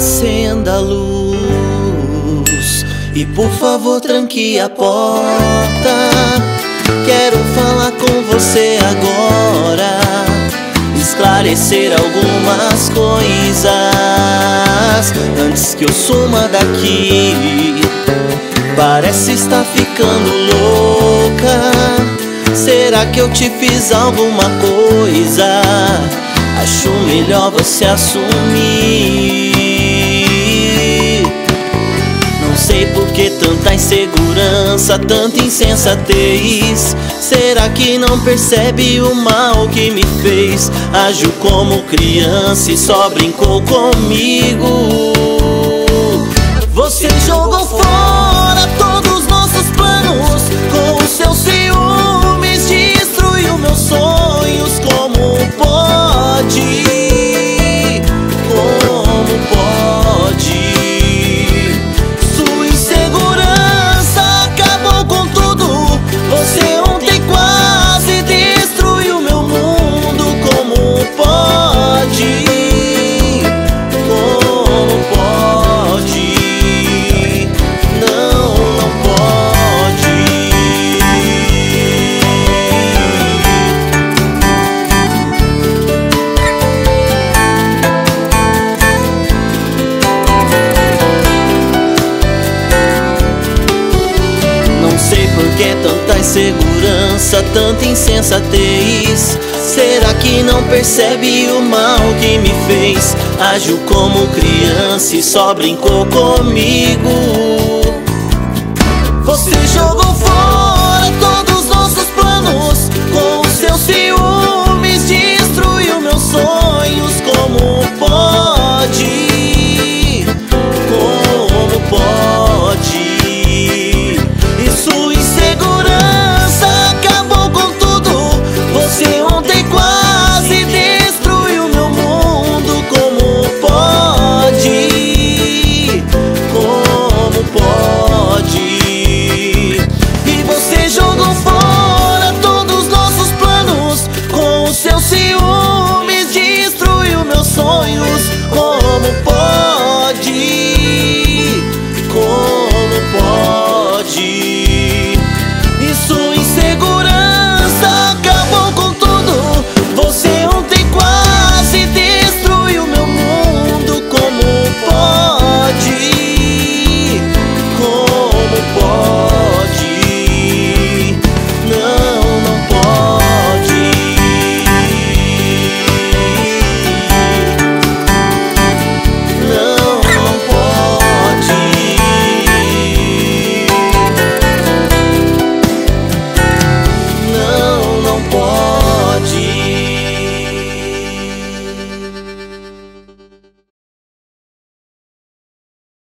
Acenda a luz e por favor tranque a porta. Quero falar com você agora, esclarecer algumas coisas antes que eu suma daqui. Parece estar ficando louca. Será que eu te fiz alguma coisa? Acho melhor você assumir. Não sei por que tanta insegurança, tanta insensatez. Será que não percebe o mal que me fez? Agiu como criança e só brincou comigo. Você jogou fora todos os nossos planos, com os seus ciúmes destruiu meus sonhos. Como pode? Como pode? Sua insegurança acabou com tudo. Você ontem quase destruiu meu mundo. Como pode? Como pode? Não, não pode. Não sei por que tanta insegurança, tanta insensatez. Será que não percebe o mal que me fez? Agiu como criança e só brincou comigo. Você jogou fora